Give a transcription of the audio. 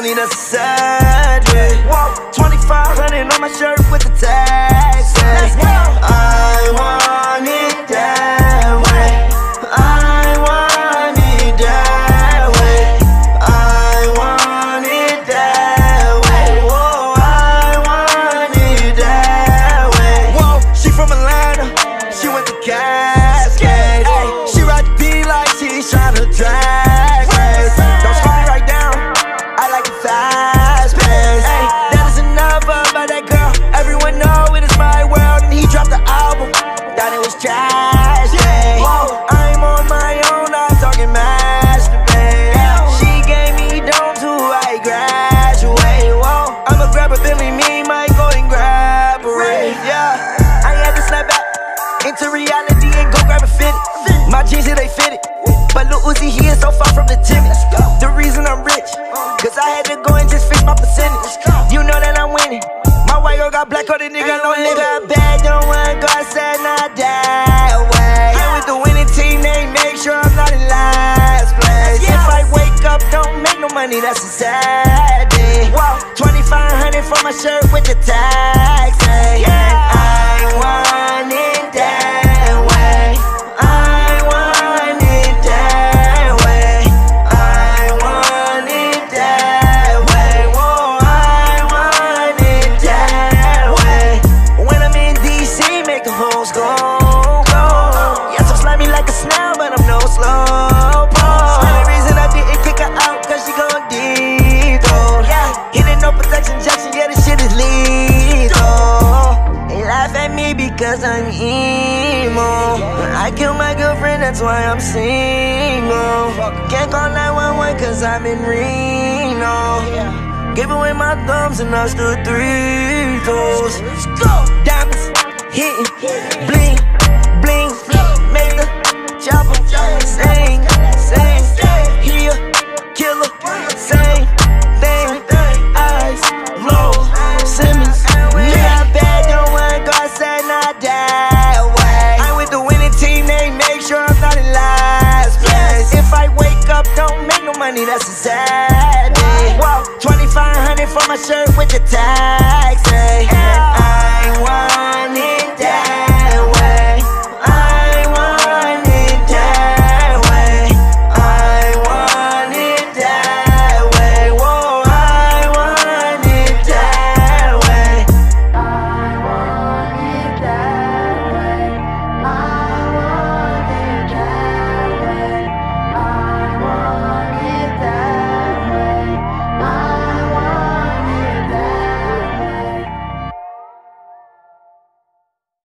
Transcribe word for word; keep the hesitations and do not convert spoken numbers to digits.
money, that's a sad way. twenty-five hundred on my shirt with the tags. I want it that way. I want it that way. I want it that way. Whoa, I want it that way. Whoa, she from Atlanta, she went to Cascade. She ride the D like she's tryna drag race. Don't slow me right down, I like it fast pace. That is enough about that girl. Everyone know it is my world. And he dropped the album, thought it was trash. Whoa, I'm on my own, I'm talking masturbate. She gave me dome to I graduate. Whoa, I'ma grab a Billy, me, my golden grab a ray. Yeah, I had to snap back into reality and go grab a fitted. My jeans, here they fitted, but Lil Uzi, he is so far from the timid. The reason I'm rich, cause I had to go and just fix my percentage. You know that I'm winning. My white girl got black coated, nigga, no nigga bad, don't want God said not that way. And with the winning team, they make sure I'm not in last place. If I wake up, don't make no money, that's a sad day. twenty-five hundred for my shirt with the tags. I want it that way. I want it that way. I want it that way. Whoa, I want it that way. When I'm in D C, make the hoes go, go. Yes, I'm slimy like a snail, but I'm no slow pole. Only reason I didn't kick her out, cause she gon' deep though. Yeah, hitting no protection Jackson, yeah, this shit is lethal. They laugh at me because I'm emo. I killed my girlfriend, that's why I'm single. Can't call nine one one cause I'm in Reno. Gave away my thumbs and I stood three toes. Diamonds, hitting, bling, bling. Make the chopper sing, sing. He a killer, same thing. Eyes low, Simmons. Nigga bad, don't want God said not that way. I'm with the winning team, they make sure I'm not in last place. If I wake up, don't make no money, that's a sad day. twenty-five hundred for my shirt with the tags.